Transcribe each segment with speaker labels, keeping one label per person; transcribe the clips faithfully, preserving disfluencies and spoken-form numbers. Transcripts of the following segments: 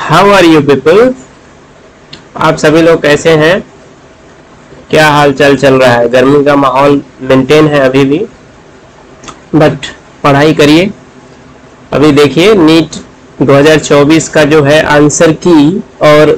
Speaker 1: How are you people, आप सभी लोग कैसे हैं? क्या हाल चाल चल रहा है? गर्मी का माहौल मेंटेन है अभी भी, बट पढ़ाई करिए। अभी देखिए नीट दो हज़ार चौबीस का जो है आंसर की और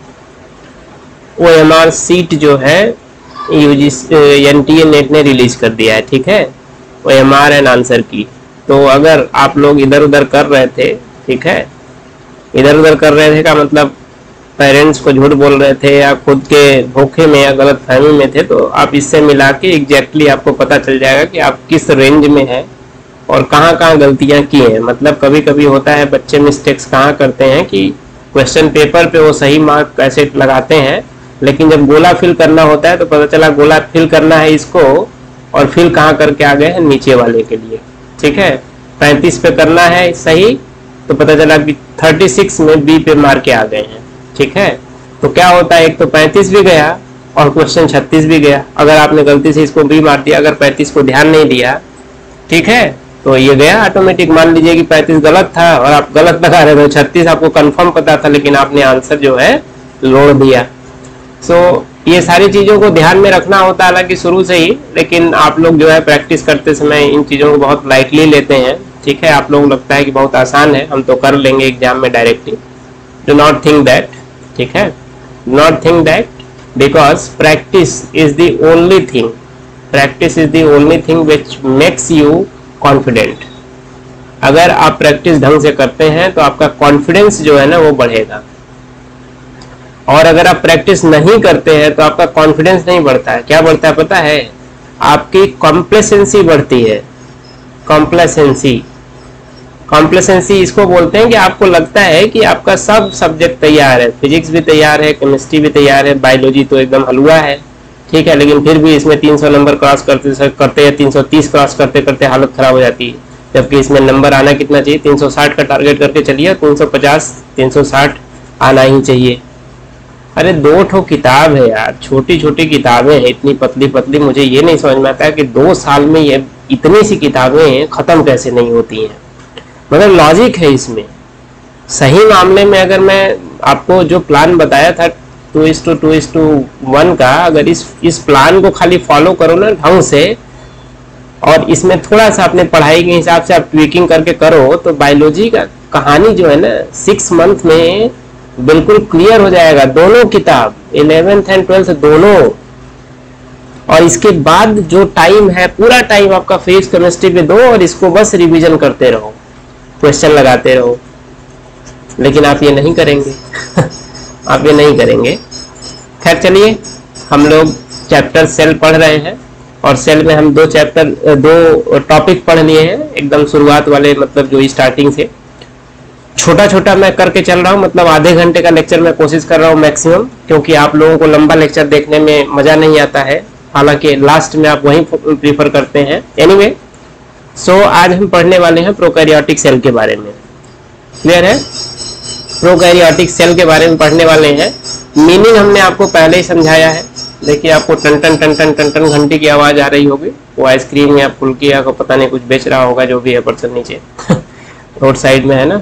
Speaker 1: ओएमआर सीट जो है यूजीसी एनटीए नेट ने रिलीज कर दिया है। ठीक है, ओएमआर एंड आंसर की। तो अगर आप लोग इधर उधर कर रहे थे, ठीक है, इधर उधर कर रहे थे का मतलब पेरेंट्स को झूठ बोल रहे थे या खुद के धोखे में या गलत फहमी में थे, तो आप इससे मिला के एग्जैक्टली आपको पता चल जाएगा कि आप किस रेंज में हैं और कहाँ कहाँ गलतियाँ की हैं। मतलब कभी कभी होता है बच्चे मिस्टेक्स कहाँ करते हैं कि क्वेश्चन पेपर पे वो सही मार्क कैसे लगाते हैं, लेकिन जब गोला फिल करना होता है तो पता चला गोला फिल करना है इसको और फिल कहाँ करके आ गए हैं नीचे वाले के लिए। ठीक है, पैंतीस पे करना है सही तो पता चला कि छत्तीस में बी पे मार के आ गए हैं। ठीक है, तो क्या होता है, एक तो पैंतीस भी गया और क्वेश्चन छत्तीस भी गया। अगर आपने गलती से इसको बी मार दिया, अगर पैंतीस को ध्यान नहीं दिया, ठीक है, तो ये गया ऑटोमेटिक। मान लीजिए कि पैंतीस गलत था और आप गलत लगा रहे थे, छत्तीस आपको कंफर्म पता था लेकिन आपने आंसर जो है लोड दिया। सो so, ये सारी चीजों को ध्यान में रखना होता है हालांकि शुरू से ही, लेकिन आप लोग जो है प्रैक्टिस करते समय इन चीजों को बहुत लाइटली लेते हैं। ठीक है, आप लोग लगता है कि बहुत आसान है, हम तो कर लेंगे एग्जाम में directly. Do not think that, ठीक है, not think that, because practice is the only thing, practice is the only thing which makes you confident. अगर आप प्रैक्टिस ढंग से करते हैं तो आपका कॉन्फिडेंस जो है ना वो बढ़ेगा, और अगर आप प्रैक्टिस नहीं करते हैं तो आपका कॉन्फिडेंस नहीं बढ़ता है। क्या बढ़ता है पता है? आपकी कॉम्प्लेसेंसी बढ़ती है। कॉम्प्लेसेंसी, कॉम्प्लेसेंसी इसको बोलते हैं कि आपको लगता है कि आपका सब सब्जेक्ट तैयार है, फिजिक्स भी तैयार है, केमिस्ट्री भी तैयार है, बायोलॉजी तो एकदम हलवा है, ठीक है, लेकिन फिर भी इसमें तीन सौ नंबर क्रॉस करते करते या तीन सौ तीस क्रॉस करते करते हालत खराब हो जाती है। जबकि इसमें नंबर आना कितना चाहिए, तीन सौ साठ का टारगेट करके चलिए, तीन सौ पचास तीन सौ साठ आना ही चाहिए। अरे दो ठो किताब है यार, छोटी छोटी किताबें हैं, इतनी पतली पतली, मुझे ये नहीं समझ में आता है कि दो साल में ये इतनी सी किताबें खत्म कैसे नहीं होती हैं। मतलब लॉजिक है इसमें। सही मामले में अगर मैं आपको जो प्लान बताया था two is to two is to one का, अगर इस इस प्लान को खाली फॉलो करो ना ढंग से, और इसमें थोड़ा सा अपने पढ़ाई के हिसाब से आप ट्वीकिंग करके करो, तो बायोलॉजी का कहानी जो है ना सिक्स मंथ में बिल्कुल क्लियर हो जाएगा। दोनों किताब इलेवेंथ एंड ट्वेल्थ दोनों, और इसके बाद जो टाइम है पूरा टाइम आपका फिजिक्स केमिस्ट्री पे दो और इसको बस रिवीजन करते रहो, क्वेश्चन लगाते रहो। लेकिन आप ये नहीं करेंगे आप ये नहीं करेंगे। खैर चलिए, हम लोग चैप्टर सेल पढ़ रहे हैं और सेल में हम दो चैप्टर दो टॉपिक पढ़ लिए हैं, एकदम शुरुआत वाले, मतलब जो स्टार्टिंग से छोटा छोटा मैं करके चल रहा हूँ। मतलब आधे घंटे का लेक्चर मैं कोशिश कर रहा हूँ मैक्सिमम, क्योंकि आप लोगों को लंबा लेक्चर देखने में मजा नहीं आता है, हालांकि लास्ट में आप वही प्रीफर करते हैं। एनीवे, सो आज हम पढ़ने वाले हैं प्रोकैरियोटिक सेल के बारे में। क्लियर है? प्रोकैरियोटिक सेल के बारे में पढ़ने वाले हैं। मीनिंग हमने आपको पहले ही समझाया है। देखिए आपको टन टन टन टन टन टन घंटी की आवाज आ रही होगी, वो आइसक्रीम या फुल्की या को पता नहीं कुछ बेच रहा होगा, जो भी है पर्सन नीचे रोड साइड में है ना।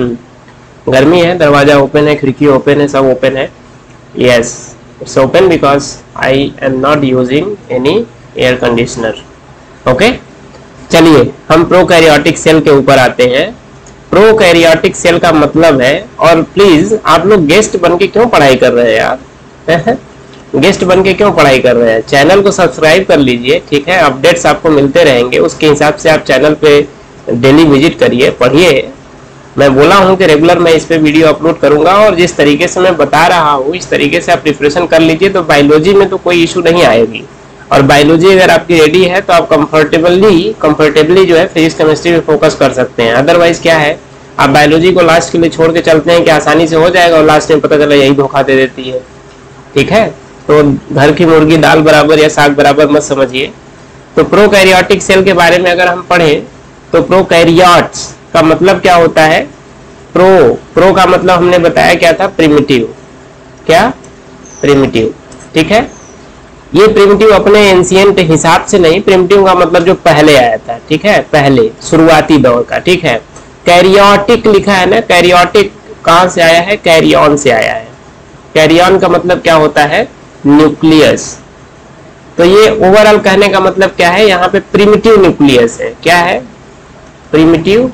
Speaker 1: गर्मी है, दरवाजा ओपन है, खिड़की ओपन है, सब ओपन है। Yes, it's open because I am not using any air conditioner. Okay, चलिए हम प्रोकैरियोटिक सेल के ऊपर आते हैं। प्रोकैरियोटिक सेल का मतलब है, और प्लीज आप लोग गेस्ट बन के क्यों पढ़ाई कर रहे हैं यार गेस्ट बन के क्यों पढ़ाई कर रहे हैं? चैनल को सब्सक्राइब कर लीजिए, ठीक है, अपडेट्स आपको मिलते रहेंगे, उसके हिसाब से आप चैनल पे डेली विजिट करिए, पढ़िए। मैं बोला हूं कि रेगुलर मैं इस पे वीडियो अपलोड करूंगा, और जिस तरीके से मैं बता रहा हूं इस तरीके से आप प्रिपरेशन कर लीजिए तो बायोलॉजी में तो कोई इशू नहीं आएगी। और बायोलॉजी अगर आपकी रेडी है तो आप कंफर्टेबली कंफर्टेबली जो है फिजिक्स केमिस्ट्री पे फोकस कर सकते हैं। अदरवाइज क्या है, आप बायोलॉजी को लास्ट के लिए छोड़ के चलते हैं कि आसानी से हो जाएगा, और लास्ट में पता चला यही धोखा दे देती है। ठीक है, तो घर की मुर्गी दाल बराबर या साग बराबर मत समझिए। तो प्रोकैरियोटिक सेल के बारे में अगर हम पढ़ें तो प्रोकैरियोट्स का मतलब क्या होता है? प्रो प्रो का मतलब हमने बताया क्या था, प्रिमिटिव। क्या? प्रिमिटिव। ठीक है, ये प्रिमिटिव अपने एंशिएंट हिसाब से नहीं, प्रिमिटिव का मतलब जो पहले आया था, ठीक है, पहले शुरुआती दौर का। ठीक है, कैरियोटिक लिखा है ना, कैरियोटिक कहां से आया है? कैरियन से आया है। कैरियन का मतलब क्या होता है? न्यूक्लियस। तो ये ओवरऑल कहने का मतलब क्या है? यहाँ पे प्रिमिटिव न्यूक्लियस है। क्या है? Primitive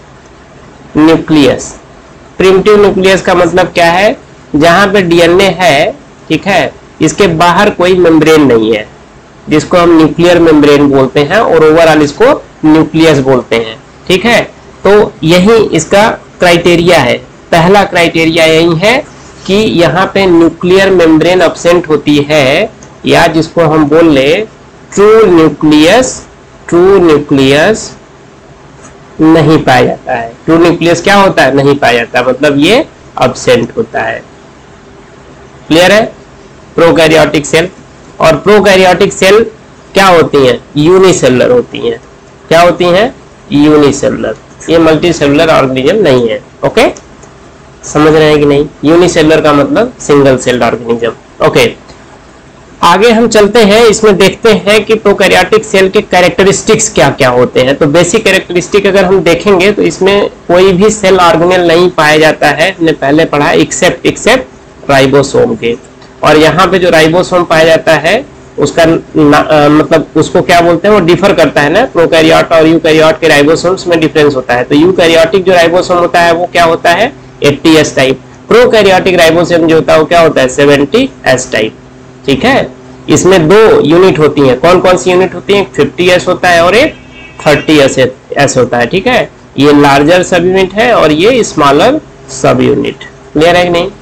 Speaker 1: nucleus. प्रिमिटिव न्यूक्लियस का मतलब क्या है? जहां पे डीएनए है, ठीक है, इसके बाहर कोई मेम्ब्रेन नहीं है, जिसको हम न्यूक्लियर मेम्ब्रेन बोलते हैं, और ओवरऑल इसको न्यूक्लियस बोलते हैं। ठीक है, तो यही इसका क्राइटेरिया है। पहला क्राइटेरिया यही है कि यहाँ पे न्यूक्लियर मेम्ब्रेन अब्सेंट होती है, या जिसको हम बोल ले ट्रू न्यूक्लियस, ट्रू न्यूक्लियस नहीं पाया जाता है। ट्रू न्यूक्लियस क्या होता है? नहीं पाया जाता, मतलब ये अब्सेंट होता है। क्लियर है? Prokaryotic cell. और प्रोकैरियोटिक सेल क्या होती हैं? यूनिसेलुलर होती हैं। क्या होती हैं? यूनिसेलुलर। ये मल्टी सेलुलर ऑर्गेनिज्म नहीं है। ओके, समझ रहे हैं कि नहीं? यूनिसेलुलर का मतलब सिंगल सेल्ड ऑर्गेनिज्म। ओके, आगे हम चलते हैं, इसमें देखते हैं कि प्रोकैरियोटिक सेल के कैरेक्टरिस्टिक्स क्या क्या होते हैं। तो बेसिक कैरेक्टरिस्टिक अगर हम देखेंगे तो इसमें कोई भी सेल ऑर्गेनेल नहीं पाया जाता है, हमने पहले पढ़ा, एक्सेप्ट एक्सेप्ट राइबोसोम के। और यहाँ पे जो राइबोसोम पाया जाता है उसका आ, मतलब उसको क्या बोलते हैं? वो डिफर करता है ना, प्रोकैरियोट और यूकैरियोट के राइबोसोम्स में डिफरेंस होता है। तो यूकैरियोटिक जो राइबोसोम होता है वो क्या होता है? Eighty S type. Prokaryotic ribosome जो होता है वो क्या होता है? Seventy S type. ठीक है, इसमें दो यूनिट होती हैं। कौन कौन सी यूनिट होती है? फिफ्टी एस होता है और एक थर्टी एस होता है। ठीक है, ये लार्जर सब यूनिट है और ये स्मॉलर सब यूनिट। क्लियर है कि नहीं?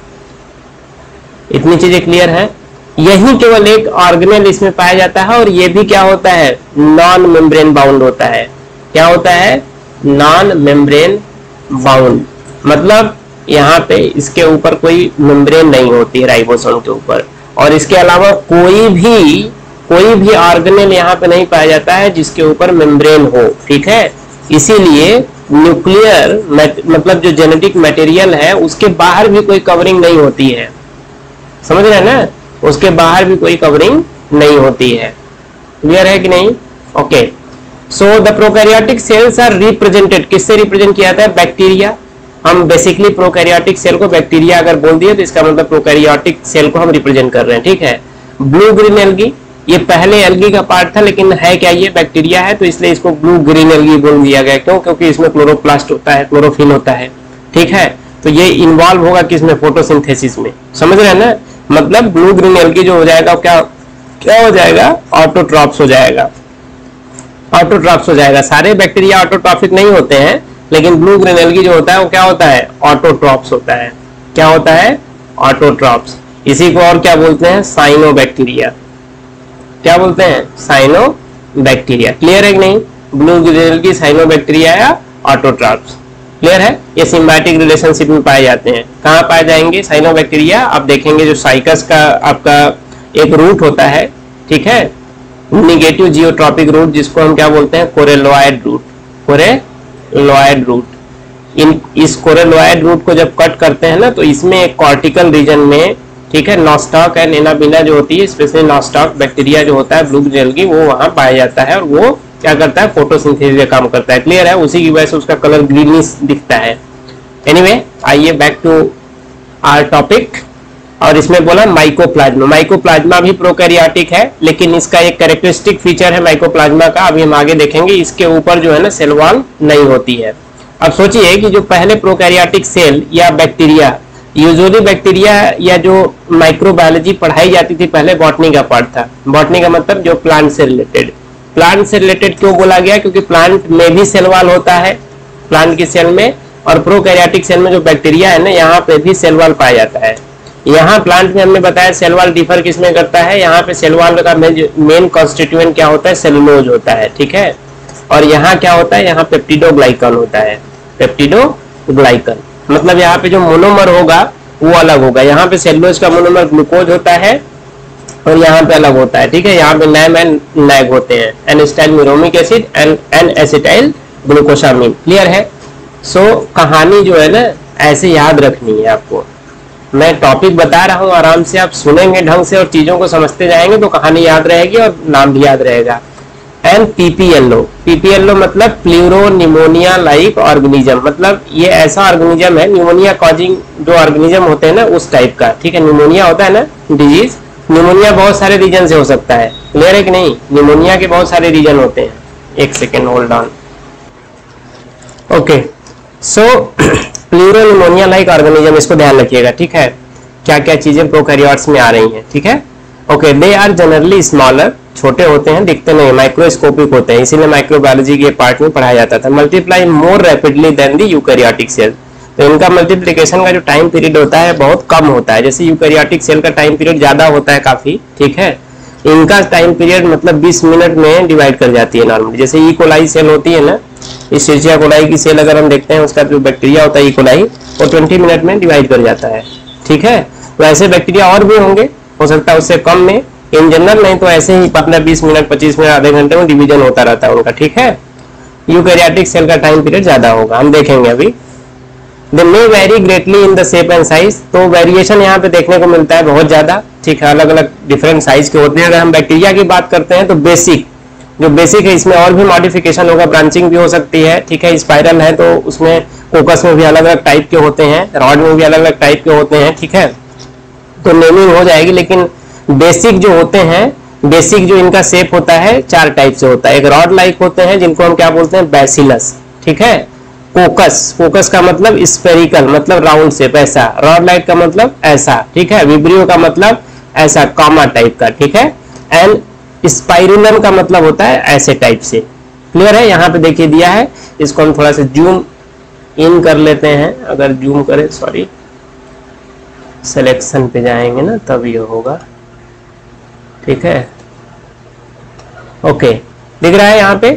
Speaker 1: इतनी चीजें क्लियर है? यही केवल एक ऑर्गेनेल इसमें पाया जाता है, और ये भी क्या होता है? नॉन मेम्ब्रेन बाउंड होता है। क्या होता है? नॉन मेम्ब्रेन बाउंड, मतलब यहाँ पे इसके ऊपर कोई मेम्ब्रेन नहीं होती है राइबोसोम के ऊपर। और इसके अलावा कोई भी कोई भी ऑर्गेनेल यहाँ पे नहीं पाया जाता है जिसके ऊपर मेम्ब्रेन हो। ठीक है, इसीलिए न्यूक्लियर मतलब जो जेनेटिक मटेरियल है उसके बाहर भी कोई कवरिंग नहीं होती है। समझ रहे हैं ना? उसके बाहर भी कोई कवरिंग नहीं होती है। क्लियर है कि नहीं? Okay, so the prokaryotic cells are represented, किससे रिप्रेजेंट किया जाता है? बैक्टीरिया। हम बेसिकली प्रोकैरियोटिक सेल को बैक्टीरिया अगर बोल दिए तो इसका मतलब प्रोकैरियोटिक सेल को हम रिप्रेजेंट कर रहे हैं। ठीक है, ब्लू ग्रीन एल्गी, ये पहले एल्गी का पार्ट था, लेकिन है क्या? ये बैक्टीरिया है, तो इसलिए इसको ब्लू ग्रीन एल्गी बोल दिया गया। क्यों? क्योंकि इसमें क्लोरोप्लास्ट होता है, क्लोरोफिल होता है। ठीक है, तो ये इन्वॉल्व होगा किसमें? फोटोसिंथेसिस में। समझ रहे हैं ना? मतलब ब्लू ग्रीन एल्गी जो हो जाएगा क्या क्या हो जाएगा? ऑटोट्रॉप्स हो जाएगा। ऑटोट्रॉप्स हो जाएगा। सारे बैक्टीरिया ऑटोट्रॉफिक नहीं होते हैं, लेकिन ब्लू ग्रीन एल्गी जो होता है वो क्या होता है? ऑटोट्रॉप्स होता है। क्या होता है? ऑटोट्रॉप्स। इसी को और क्या बोलते हैं? साइनोबैक्टीरिया। क्या बोलते हैं? साइनोबैक्टीरिया। क्लियर है कि नहीं? ब्लू ग्रीन एल्गी, साइनोबैक्टीरिया या ऑटोट्रॉप्स। क्लियर है? ये सिम्बायोटिक रिलेशनशिप में पाए जाते हैं। कहाँ पाए जाएंगे? साइनोबैक्टीरिया। आप देखेंगे जो साइकस का आपका एक रूट होता है, ठीक है, निगेटिव जियोट्रॉपिक रूट, जिसको हम क्या बोलते हैं? Coralloid root. Coralloid root. In इस कोरेलोइड रूट को जब कट करते हैं ना, तो इसमें एक कॉर्टिकल रीजन में, ठीक है, नॉस्टॉक एंड एनाबिना जो होती है, स्पेशली नॉस्टॉक बैक्टीरिया जो होता है ब्लू ग्रीन एल्गी, वो वहां पाया जाता है और वो क्या करता है? फोटोसिंथेसिस का काम करता है। क्लियर है? उसी की वजह से उसका कलर ग्रीनिश दिखता है। एनीवे, आइए बैक टू आवर टॉपिक। और इसमें बोला माइकोप्लाज्मा। माइकोप्लाज्मा भी प्रोकैरियोटिक है, लेकिन इसका एक कैरेक्टरिस्टिक फीचर है माइकोप्लाज्मा का, अभी हम आगे देखेंगे। इसके ऊपर जो है ना सेल वॉल नहीं होती है। अब सोचिए कि जो पहले प्रोकैरियोटिक सेल या बैक्टीरिया, यूजुअली बैक्टीरिया या जो माइक्रोबायोलॉजी पढ़ाई जाती थी पहले, बॉटनी का पार्ट था। बॉटनी का मतलब जो प्लांट से रिलेटेड। प्लांट से रिलेटेड क्यों बोला गया? क्योंकि प्लांट में भी सेल वॉल होता है, प्लांट की सेल में, और प्रोकैरियोटिक सेल में जो बैक्टीरिया है ना, यहाँ पे भी सेल वॉल पाया जाता है। यहाँ प्लांट में हमने बताया सेल वॉल डिफर किसमें करता है? यहाँ पे सेल वॉल का मेन कॉन्स्टिट्यूएंट क्या होता है? सेलुलोज होता है। ठीक है, और यहाँ क्या होता है? यहाँ पेप्टिडोग्लाइकन होता है। पेप्टिडोग्लाइकन मतलब यहाँ पे जो मोनोमर होगा वो अलग होगा। यहाँ पे सेलुलोज का मोनोमर ग्लूकोज होता है और यहाँ पे अलग होता है। ठीक है, यहाँ पे नैम एंड नैग होते हैं, N acetyl muramic acid and N acetyl glucosamine. Clear है? सो so, कहानी जो है ना ऐसे याद रखनी है आपको। मैं टॉपिक बता रहा हूँ, आराम से आप सुनेंगे ढंग से और चीजों को समझते जाएंगे तो कहानी याद रहेगी और नाम भी याद रहेगा। एंड पीपीएलओ, पीपीएलओ मतलब प्लूरो निमोनिया लाइक ऑर्गेनिज्म, मतलब ये ऐसा ऑर्गेनिज्म है, निमोनिया कॉजिंग जो ऑर्गेनिज्म होते हैं ना उस टाइप का, ठीक है। निमोनिया होता है ना डिजीज, निमोनिया बहुत सारे रीजन से हो सकता है, क्लियर है कि नहीं, निमोनिया के बहुत सारे रीजन होते हैं। एक second hold on, okay. So pleuro pneumonia like organism, इसको ध्यान रखिएगा, ठीक है, क्या क्या चीजें प्रोकैरियोट्स में आ रही हैं, ठीक है। Okay, they are generally smaller, छोटे होते हैं, दिखते नहीं, माइक्रोस्कोपिक होते हैं, इसीलिए माइक्रोबायोलॉजी के पार्ट में पढ़ाया जाता था। Multiply more rapidly than the eukaryotic cell, तो इनका मल्टीप्लिकेशन का जो टाइम पीरियड होता है बहुत कम होता है, जैसे यूकैरियोटिक सेल का टाइम पीरियड ज्यादा होता है काफी, ठीक है। इनका टाइम पीरियड मतलब बीस मिनट में डिवाइड कर जाती है नॉर्मली। जैसे ई कोलाई सेल होती है ना, इस्चेरिचिया कोलाई की सेल अगर हम देखते हैं, उसका जो बैक्टीरिया होता है ई कोलाई, वो बीस मिनट में डिवाइड कर जाता है, ठीक है। तो ऐसे बैक्टीरिया और भी होंगे, हो सकता है उससे कम में, इन जनरल नहीं तो ऐसे ही अपना बीस मिनट पच्चीस मिनट आधे घंटे में डिवीजन होता रहता है उनका, ठीक है। यूकैरियोटिक सेल का टाइम पीरियड ज्यादा होगा, हम देखेंगे अभी। They may vary greatly in the shape and size, तो वेरिएशन यहाँ पे देखने को मिलता है बहुत ज्यादा, ठीक है, अलग अलग डिफरेंट साइज के होते हैं। अगर हम बैक्टीरिया की बात करते हैं तो बेसिक, जो बेसिक है इसमें और भी मॉडिफिकेशन होगा, ब्रांचिंग भी हो सकती है, ठीक है। स्पाइरल है तो उसमें कोकस में भी अलग अलग टाइप के होते हैं, रॉड में भी अलग अलग टाइप के होते हैं, ठीक है, तो नेमिंग हो जाएगी। लेकिन बेसिक जो होते हैं, बेसिक जो इनका शेप होता है चार टाइप से होता है। एक रॉड लाइक होते हैं जिनको हम क्या बोलते हैं, बैसिलस, ठीक है। कोकस, कोकस का मतलब स्फेरिकल, मतलब राउंड शेप ऐसा, रॉड लाइक का मतलब ऐसा, ठीक है। विब्रियो का मतलब ऐसा कॉमा टाइप का, ठीक है। एंड स्पाइरुलम का मतलब होता है ऐसे टाइप से, क्लियर है। यहाँ पे देखिए दिया है, इसको हम थोड़ा सा जूम इन कर लेते हैं, अगर जूम करें, सॉरी सिलेक्शन पे जाएंगे ना तब ये होगा, ठीक है। ओके, दिख रहा है यहाँ पे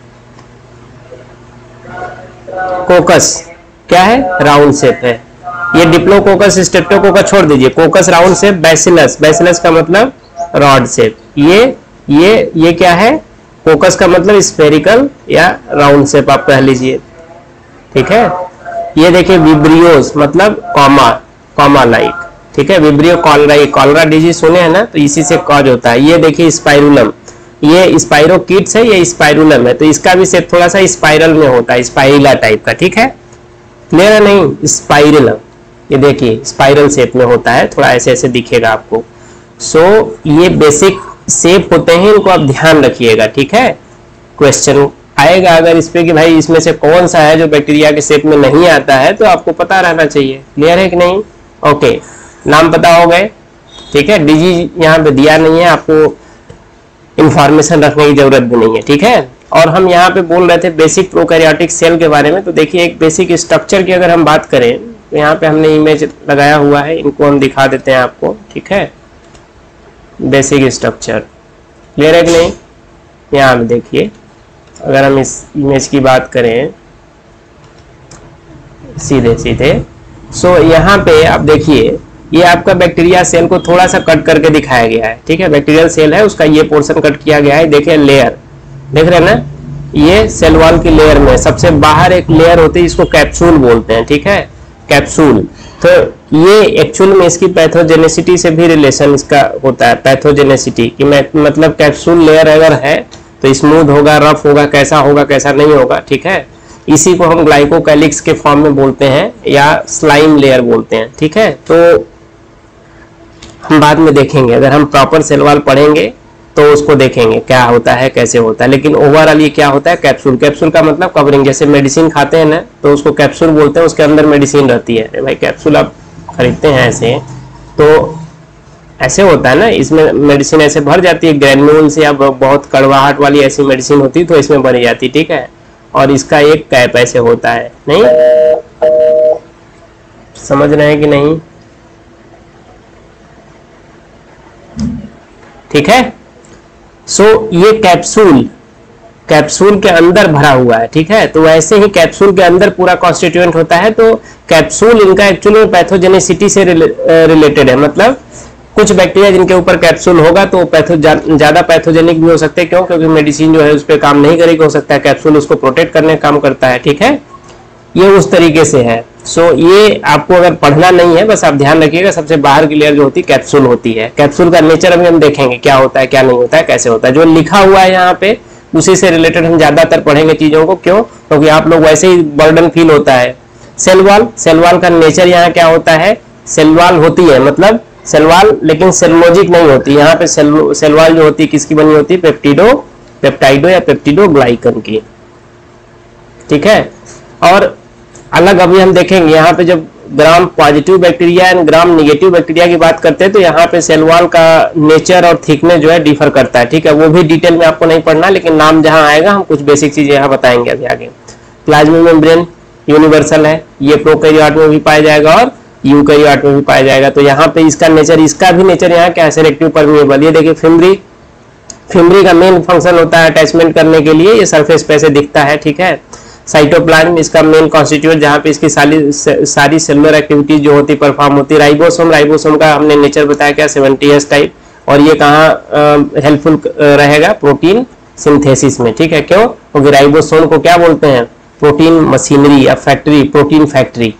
Speaker 1: कोकस क्या है, राउंड शेप है। ये डिप्लोकोकस स्ट्रेप्टोकोकस छोड़ दीजिए, coccus round shape, bacillus, bacillus का मतलब रॉड शेप। ये ये ये क्या है, कोकस का मतलब स्फेरिकल या राउंड शेप आप कह लीजिए, ठीक है। ये देखिए विब्रियोस मतलब कॉमा, कॉमा लाइक, ठीक है। विब्रियो कॉलरा, कॉलरा डिजीज सुने हैं ना, तो इसी से कॉज होता है। ये देखिए स्पाइरुलम, ये स्पाइरोकीट्स है, ये स्पाइरुलम है, तो इसका भी शेप थोड़ा सा स्पाइरल में होता है, स्पाइरिला टाइप का, ठीक है, क्लियर है नहीं। स्पाइरुलम ये देखिए स्पाइरल शेप में होता है, थोड़ा ऐसे ऐसे दिखेगा आपको। सो so, ये बेसिक शेप होते हैं, इनको आप ध्यान रखिएगा, ठीक है। क्वेश्चन आएगा अगर इस पे कि भाई इसमें से कौन सा है जो बैक्टीरिया के शेप में नहीं आता है, तो आपको पता रहना चाहिए, क्लियर है कि नहीं। ओके, नाम पता हो गए, ठीक है। डिजीज यहाँ पे दिया नहीं है, आपको इंफॉर्मेशन रखने की जरूरत भी नहीं है, ठीक है। और हम यहाँ पे बोल रहे थे बेसिक प्रोकैरियोटिक सेल के बारे में, तो देखिए एक बेसिक स्ट्रक्चर की अगर हम बात करें तो यहाँ पे हमने इमेज लगाया हुआ है, इनको हम दिखा देते हैं आपको, ठीक है। बेसिक स्ट्रक्चर क्लियर है कि नहीं। यहाँ पे देखिए अगर हम इस इमेज की बात करें सीधे सीधे, सो यहाँ पे आप देखिए ये आपका बैक्टीरिया सेल को थोड़ा सा कट करके दिखाया गया है, ठीक है। बैक्टीरियल सेल है, उसका ये पोर्शन कट किया गया है, देखिए लेयर देख रहे हैं ना, ये सेल वॉल की लेयर में सबसे बाहर एक लेयर होती है, इसको कैप्सूल बोलते हैं, ठीक है, कैप्सूल। तो ये एक्चुअल में इसकी पैथोजेनेसिटी से भी रिलेशन इसका होता है, पैथोजेनेसिटी कि मतलब कैप्सूल लेयर अगर है तो स्मूथ होगा, रफ होगा, कैसा होगा कैसा नहीं होगा, ठीक है। इसी को हम ग्लाइकोकैलिक्स के फॉर्म में बोलते हैं या स्लाइम लेयर बोलते हैं, ठीक है। तो हम बाद में देखेंगे, अगर हम प्रॉपर सेल वॉल पढ़ेंगे तो उसको देखेंगे क्या होता है कैसे होता है। लेकिन ओवरऑल ये क्या होता है, कैप्सूल, कैप्सूल का मतलब कवरिंग, जैसे मेडिसिन खाते हैं ना तो उसको कैप्सूल बोलते हैं, उसके अंदर मेडिसिन रहती है। भाई कैप्सूल आप खरीदते हैं ऐसे, तो ऐसे होता है ना, इसमें मेडिसिन ऐसे भर जाती है, ग्रेन्यूल्स या बहुत कड़वाहट वाली ऐसी मेडिसिन होती है तो इसमें भरी जाती है, ठीक है। और इसका एक कैप ऐसे होता है, नहीं समझ रहे हैं कि नहीं, ठीक है। सो so, ये कैप्सूल कैप्सूल के अंदर भरा हुआ है, ठीक है। तो वैसे ही कैप्सूल के अंदर पूरा कॉन्स्टिट्यूएंट होता है, तो कैप्सूल इनका एक्चुअली पैथोजेनेसिटी से रिलेटेड है। मतलब कुछ बैक्टीरिया जिनके ऊपर कैप्सूल होगा तो पैथो ज्यादा पैथोजेनिक भी हो सकते हैं, क्यों, क्योंकि मेडिसिन जो है उस पर काम नहीं करेगी, हो सकता है कैप्सूल उसको प्रोटेक्ट करने का काम करता है, ठीक है। ये उस तरीके से है। सो so, ये आपको अगर पढ़ना नहीं है, बस आप ध्यान रखिएगा, सबसे बाहर की लेयर जो होती है कैप्सूल होती है। कैप्सूल का नेचर अभी हम देखेंगे क्या होता है क्या नहीं होता है कैसे होता है। जो लिखा हुआ है यहाँ पे उसी से रिलेटेड हम ज्यादातर पढ़ेंगे चीजों को। क्यों? क्योंकि आप लोग वैसे ही बर्डन फील होता है। सेल वॉल, सेल वॉल का नेचर यहाँ क्या होता है, सेल वॉल होती है मतलब सेल वॉल, लेकिन सेलुलोजिक नहीं होती। यहाँ पे सेल सेल वॉल जो होती है किसकी बनी होती है, पेप्टिडो पेप्टाइडो या पेप्टिडोग्लाइकन की, ठीक है। और अलग अभी हम देखेंगे यहाँ पे जब gram positive bacteria and gram negative bacteria की बात करते हैं तो यहाँ पे सेल वॉल का नेचर और थिकनेस जो है डिफर करता है, ठीक है। वो भी डिटेल में आपको नहीं पढ़ना, लेकिन नाम जहाँ आएगा हम कुछ बेसिक चीजें यहाँ बताएंगे अभी आगे। प्लाज्मा मेम्ब्रेन यूनिवर्सल है, ये प्रोकैरियोट में भी पाया जाएगा और यूकैरियोट में भी पाया जाएगा। तो यहाँ पे इसका नेचर, इसका भी नेचर यहाँ क्या है, सेलेक्टिव परमिएबल। ये देखिए फिम्ब्री, फिम्ब्री का मेन फंक्शन होता है अटैचमेंट करने के लिए, ये सरफेस पे से दिखता है, ठीक है। साइटोप्लाज्म इसका मेन कॉन्स्टिट्यूएंट जहाँ पे इसकी सारी सारी सेलुलर एक्टिविटीज जो होती परफॉर्म होती है। राइबोसोम, राइबोसोम का हमने नेचर बताया क्या, सेवेंटी एस टाइप, और ये कहाँ हेल्पफुल रहेगा, प्रोटीन सिंथेसिस में, ठीक है। क्यों? क्योंकि राइबोसोम को क्या बोलते हैं, प्रोटीन मशीनरी या factory, protein factory,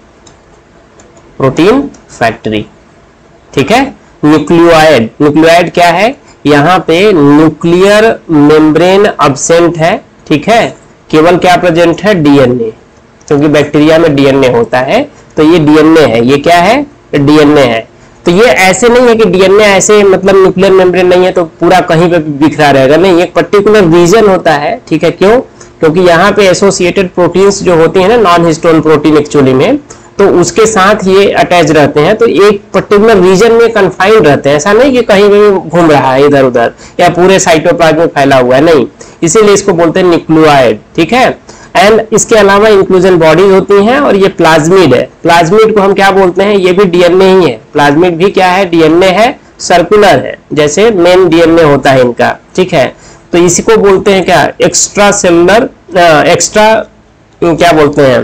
Speaker 1: protein factory, ठीक है। न्यूक्लियोइड, न्यूक्लियोइड क्या है, यहाँ पे न्यूक्लियर मेम्ब्रेन अब्सेंट है, ठीक है। केवल क्या प्रेजेंट है, डीएनए, क्योंकि बैक्टीरिया में डीएनए होता है, तो ये डीएनए है, ये क्या है, डीएनए है। तो ये ऐसे नहीं है कि डीएनए ऐसे मतलब न्यूक्लियर मेम्ब्रेन नहीं है तो पूरा कहीं पे बिखरा रहेगा, नहीं, एक पर्टिकुलर रीजन होता है, ठीक है। क्यों? क्योंकि यहाँ पे एसोसिएटेड प्रोटीन्स जो होती है ना, नॉन हिस्टोन प्रोटीन एक्चुअली में, तो उसके साथ ये अटैच रहते हैं, तो एक पर्टिकुलर रीजन में कन्फाइंड रहते हैं। ऐसा नहीं कि कहीं भी घूम रहा है इधर उधर या पूरे साइटोप्लाज्म में फैला हुआ है, नहीं, इसीलिए इसको बोलते हैं न्यूक्लियोइड, ठीक है। एंड इसके अलावा इंक्लूजन बॉडीज होती हैं और ये प्लाज्मिड है। प्लाज्मिड को हम क्या बोलते हैं, ये भी डीएनए ही है। प्लाज्मिड भी क्या है, डीएनए है, सर्कुलर है, जैसे मेन डीएनए होता है इनका, ठीक है। तो इसी को बोलते हैं क्या, एक्स्ट्रा सेलुलर, एक्स्ट्रा क्या बोलते हैं,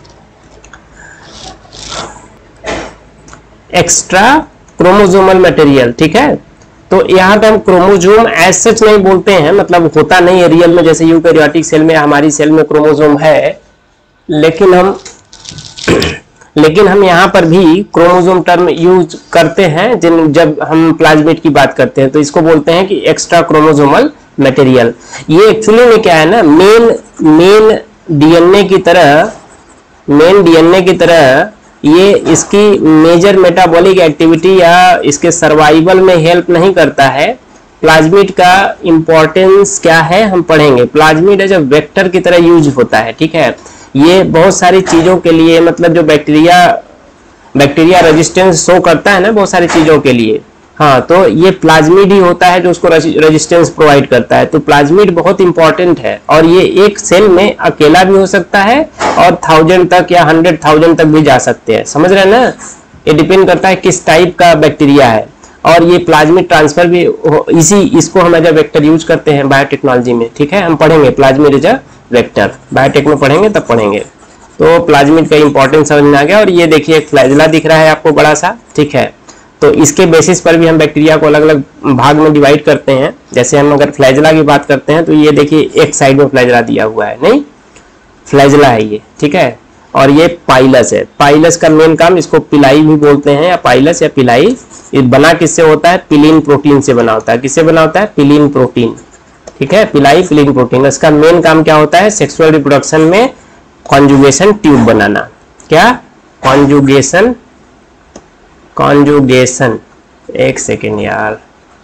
Speaker 1: एक्स्ट्रा क्रोमोसोमल मटेरियल, ठीक है। तो यहाँ पे हम क्रोमोसोम एज सच नहीं बोलते हैं, मतलब होता नहीं है रियल में, जैसे यूकैरियोटिक सेल में हमारी सेल में क्रोमोसोम है, लेकिन हम लेकिन हम यहाँ पर भी क्रोमोसोम टर्म यूज करते हैं जिन जब हम प्लाज्मिड की बात करते हैं, तो इसको बोलते हैं कि एक्स्ट्रा क्रोमोसोमल मटेरियल। ये एक्चुअली में क्या है ना, मेन मेन डीएनए की तरह मेन डीएनए की तरह ये इसकी मेजर मेटाबॉलिक एक्टिविटी या इसके सर्वाइवल में हेल्प नहीं करता है। प्लाज्मिड का इंपॉर्टेंस क्या है हम पढ़ेंगे। प्लाज्मिड एज अ वेक्टर की तरह यूज होता है, ठीक है। ये बहुत सारी चीजों के लिए, मतलब जो बैक्टीरिया बैक्टीरिया रेजिस्टेंस शो करता है ना बहुत सारी चीजों के लिए, हाँ, तो ये प्लाज्मिड ही होता है जो उसको रेजिस्टेंस प्रोवाइड करता है। तो प्लाज्मिड बहुत इंपॉर्टेंट है और ये एक सेल में अकेला भी हो सकता है और थाउजेंड तक या हंड्रेड थाउजेंड तक भी जा सकते हैं, समझ रहे हैं ना। ये डिपेंड करता है किस टाइप का बैक्टीरिया है। और ये प्लाज्मिड ट्रांसफर भी इसी इसको हम एज अ वेक्टर यूज करते हैं बायोटेक्नोलॉजी में, ठीक है। हम पढ़ेंगे plasmid as a vector, biotech में पढ़ेंगे तब पढ़ेंगे। तो प्लाज्मिड का इंपॉर्टेंस समझ में आ गया। और ये देखिए एक फ्लैजेला दिख रहा है आपको बड़ा सा, ठीक है। तो इसके बेसिस पर भी हम बैक्टीरिया को अलग अलग भाग में डिवाइड करते हैं। जैसे हम अगर फ्लैजेला की बात करते हैं तो ये देखिए एक साइड में फ्लैजेला दिया हुआ है, नहीं, फ्लैजेला है ये, ठीक है। और ये पाइलस है। पाइलस का मेन काम, इसको पिलाई भी बोलते हैं या पाइलस या पिलाई, ये बना किससे होता है, पिलीन प्रोटीन से बना होता है। किससे बना होता है, पिलीन प्रोटीन, ठीक है। पिलाई पिलीन प्रोटीन, इसका मेन काम क्या होता है, सेक्सुअल रिप्रोडक्शन में कॉन्जुगेशन ट्यूब बनाना। क्या, कॉन्जुगेशन कॉन्जुगेशन एक सेकेंड यार,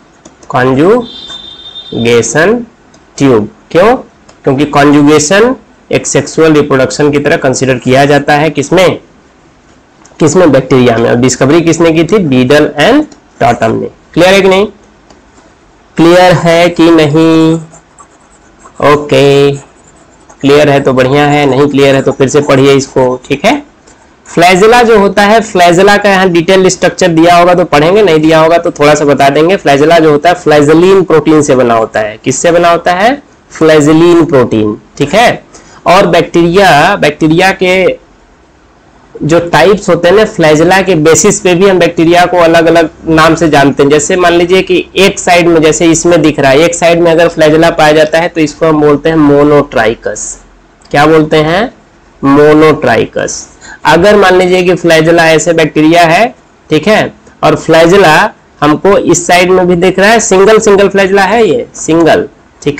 Speaker 1: कॉन्जुगेशन ट्यूब। क्यों? क्योंकि कॉन्जुगेशन एक सेक्सुअल रिप्रोडक्शन की तरह कंसीडर किया जाता है। किसमें किसमें बैक्टीरिया में। और डिस्कवरी किसने की थी, बीडल एंड टॉटम ने। क्लियर है कि नहीं, क्लियर है कि नहीं, ओके, क्लियर है तो बढ़िया है, नहीं क्लियर है तो फिर से पढ़िए इसको, ठीक है। फ्लैजेला जो होता है, फ्लैजेला का यहाँ डिटेल स्ट्रक्चर दिया होगा तो पढ़ेंगे, नहीं दिया होगा तो थोड़ा सा बता देंगे। फ्लैजेला जो होता है फ्लैजेलिन प्रोटीन से बना होता है। किससे बना होता है, फ्लैजेलिन प्रोटीन, ठीक है। और बैक्टीरिया बैक्टीरिया के जो टाइप्स होते हैं ना, फ्लैजेला के बेसिस पे भी हम बैक्टीरिया को अलग अलग नाम से जानते हैं। जैसे मान लीजिए कि एक साइड में, जैसे इसमें दिख रहा है, एक साइड में अगर फ्लैजेला पाया जाता है तो इसको हम बोलते हैं मोनोट्राइकस। क्या बोलते हैं, मोनोट्राइकस। अगर मान लीजिए कि फ्लैजेला ऐसे बैक्टीरिया है, ठीक है, और फ्लैजेला हमको इस साइड में भी दिख रहा है, सिंगल सिंगल फ्लैजेला है ये, सिंगल, ठीक है।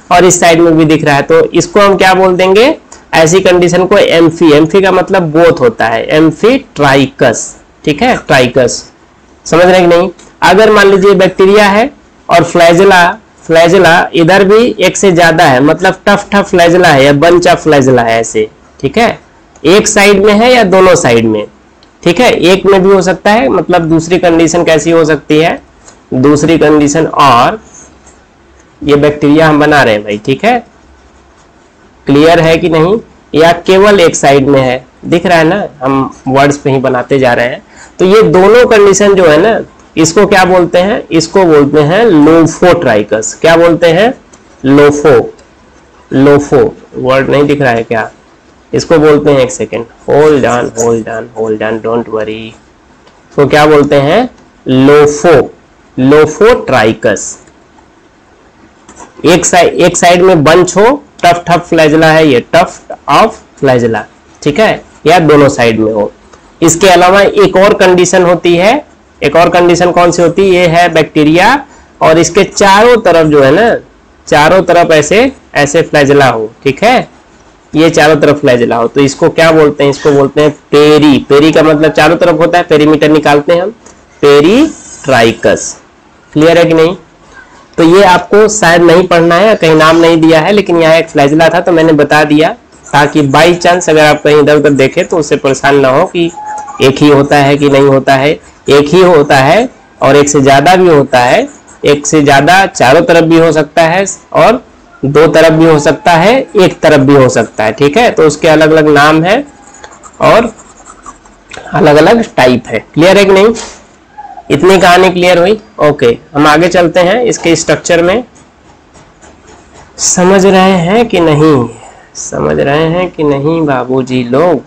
Speaker 1: और इस साइड में भी दिख रहा है, तो इसको हम क्या बोल देंगे, ऐसी कंडीशन को एम्फी, एम्फी का मतलब बोथ होता है, एम्फी ट्राइकस, ठीक है, ट्राइकस, समझ रहे कि नहीं। अगर मान लीजिए बैक्टीरिया है और फ्लैजेला, फ्लैजेला इधर भी एक से ज्यादा है, मतलब टफ टफ फ्लैजेला है या बंच ऑफ फ्लैजेला है ऐसे, ठीक है, एक साइड में है या दोनों साइड में, ठीक है, एक में भी हो सकता है। मतलब दूसरी कंडीशन कैसी हो सकती है, दूसरी कंडीशन, और ये बैक्टीरिया हम बना रहे हैं भाई, ठीक है, क्लियर है कि नहीं, या केवल एक साइड में है, दिख रहा है ना, हम वर्ड्स पे ही बनाते जा रहे हैं। तो ये दोनों कंडीशन जो है ना, इसको क्या बोलते हैं, इसको बोलते हैं लोफोट्राइकस। क्या बोलते हैं, लोफो, लोफो, वर्ड नहीं दिख रहा है क्या, इसको बोलते हैं, एक second, hold on hold on hold on, don't worry, इसको क्या बोलते हैं, लोफो, लोफोट्राइकस। एक साइड, एक साइड में बंच हो, टफ टफ फ्लैजेला है ये, टफ ऑफ फ्लैजेला, ठीक है, या दोनों साइड में हो। इसके अलावा एक और कंडीशन होती है, एक और कंडीशन कौन सी होती है, ये है बैक्टीरिया और इसके चारों तरफ जो है ना, चारों तरफ ऐसे ऐसे फ्लैजेला हो, ठीक है, ये चारों तरफ फ्लैजेला हो, तो इसको क्या बोलते हैं, इसको बोलते हैं पेरी, पेरी का मतलब चारों तरफ होता है, पेरीमीटर निकालते हैं हम, पेरीट्राइकस, क्लियर है कि नहीं। तो ये आपको शायद नहीं पढ़ना है, कहीं नाम नहीं दिया है, लेकिन यहाँ एक फ्लैजेला था तो मैंने बता दिया, ताकि बाई चांस अगर आप कहीं इधर उधर देखें तो उससे परेशान ना हो कि एक ही होता है कि नहीं होता है। एक ही होता है और एक से ज्यादा भी होता है, एक से ज्यादा चारों तरफ भी हो सकता है और दो तरफ भी हो सकता है, एक तरफ भी हो सकता है, ठीक है, तो उसके अलग अलग नाम है और अलग अलग टाइप है, क्लियर है कि नहीं। इतनी कहानी क्लियर हुई, ओके, हम आगे चलते हैं, इसके स्ट्रक्चर में समझ रहे हैं कि नहीं, समझ रहे हैं कि नहीं बाबूजी लोग,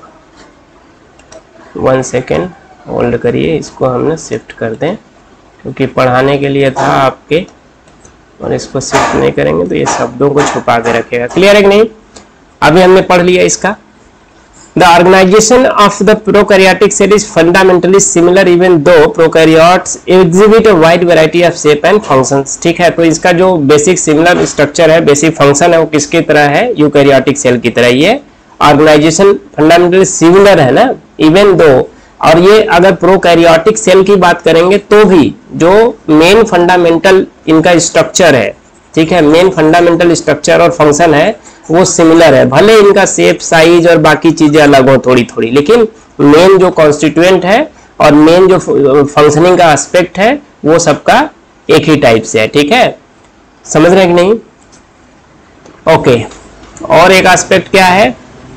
Speaker 1: वन सेकेंड होल्ड करिए, इसको हमने शिफ्ट कर दें क्योंकि पढ़ाने के लिए था आपके, और इसको शिफ्ट नहीं करेंगे तो ये शब्दों को छुपा के रखेगा, क्लियर है कि नहीं। अभी हमने पढ़ लिया इसका, the organisation of the prokaryotic cell is fundamentally similar even though prokaryotes exhibit a wide variety of shape and functions, ठीक है, तो इसका जो बेसिक सिमिलर स्ट्रक्चर है, बेसिक फंक्शन है, वो किसकी तरह है, यूकैरियोटिक सेल की तरह। ये ऑर्गेनाइजेशन फंडामेंटली सिमिलर है ना, इवन दो, और ये अगर प्रोकैरियोटिक सेल की बात करेंगे तो भी जो मेन फंडामेंटल इनका स्ट्रक्चर है, ठीक है, मेन फंडामेंटल स्ट्रक्चर और फंक्शन है वो सिमिलर है, भले इनका शेप, साइज और बाकी चीजें अलग हो थोड़ी थोड़ी, लेकिन मेन जो कॉन्स्टिट्यूएंट है और मेन जो फंक्शनिंग का एस्पेक्ट है वो सबका एक ही टाइप से है, ठीक है, समझ रहे हैं कि नहीं, ओके। और एक एस्पेक्ट क्या है,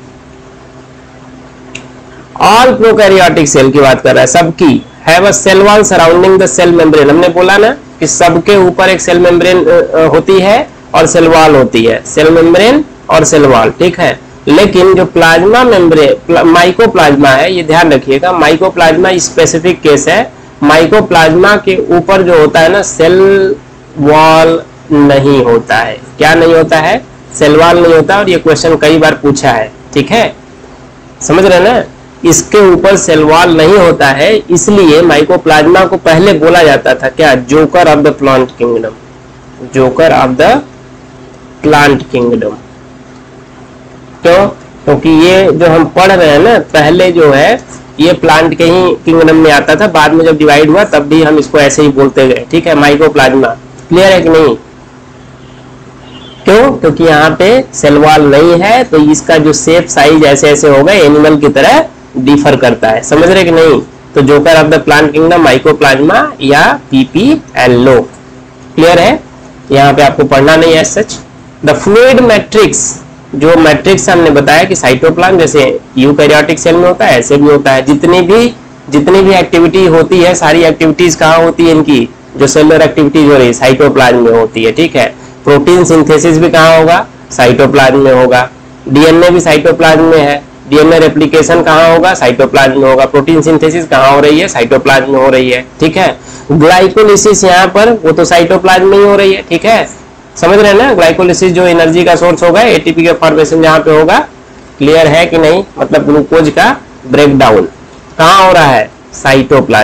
Speaker 1: ऑल प्रोकैरियोटिक सेल की बात कर रहा है, सबकी, have a cell wall surrounding the cell membrane, हमने बोला ना कि सबके ऊपर एक सेल मेम्ब्रेन होती है और सेल वॉल होती है, सेल मेम्ब्रेन और सेल वॉल, ठीक है, लेकिन जो प्लाज्मा मेम्ब्रेन, माइकोप्लाज्मा है, ये ध्यान रखिएगा, माइकोप्लाज्मा स्पेसिफिक केस है, माइकोप्लाज्मा के ऊपर जो होता है ना, सेल वॉल नहीं होता है, क्या नहीं होता है, सेल वॉल नहीं होता, और ये क्वेश्चन कई बार पूछा है, ठीक है, समझ रहे ना, इसके ऊपर सेल वॉल नहीं होता है, इसलिए माइकोप्लाज्मा को पहले बोला जाता था क्या, joker of the plant kingdom, joker of the plant kingdom, क्यों, क्योंकि ये जो हम पढ़ रहे हैं ना, पहले जो है ये प्लांट के ही किंगडम में आता था, बाद में जब डिवाइड हुआ तब भी हम इसको ऐसे ही बोलते गए, ठीक है, माइकोप्लाज्मा, क्लियर है कि नहीं, क्यों, क्योंकि यहाँ पे सेल वॉल नहीं है, तो इसका जो शेप, साइज ऐसे ऐसे होगा, एनिमल की तरह डिफर करता है, समझ रहे कि नहीं। तो joker of the plant kingdom mycoplasma या पीपीएलओ, क्लियर है, यहाँ पे आपको पढ़ना नहीं है सच। द फ्लूइड मैट्रिक्स, जो मैट्रिक्स हमने बताया कि साइटोप्लाज्म जैसे यूकैरियोटिक सेल में होता है ऐसे भी होता है, जितनी भी जितनी भी एक्टिविटी होती है, सारी एक्टिविटीज कहाँ होती है इनकी, जो सेलुलर एक्टिविटीज हो रही है साइटोप्लाज्म में होती है, ठीक है, प्रोटीन सिंथेसिस भी कहाँ होगा, साइटोप्लाज्म में होगा, डीएनए भी साइटोप्लाज्म में है, डीएनए रेप्लिकेशन कहाँ होगा, साइटोप्लाज्म में होगा, प्रोटीन सिंथेसिस कहाँ हो रही है, साइटोप्लाज्म में हो रही है, ठीक है, ग्लाइकोलिसिस यहाँ पर वो तो साइटोप्लाज्म में ही हो रही है, ठीक है, समझ रहे हैं ना, ग्लाइकोलिसिस जो एनर्जी का सोर्स होगा, एटीपी का फॉर्मेशन जहाँ पे होगा, क्लियर है कि नहीं, मतलब ग्लूकोज का ब्रेकडाउन कहाँ हो रहा है, साइटोप्लाज्म में।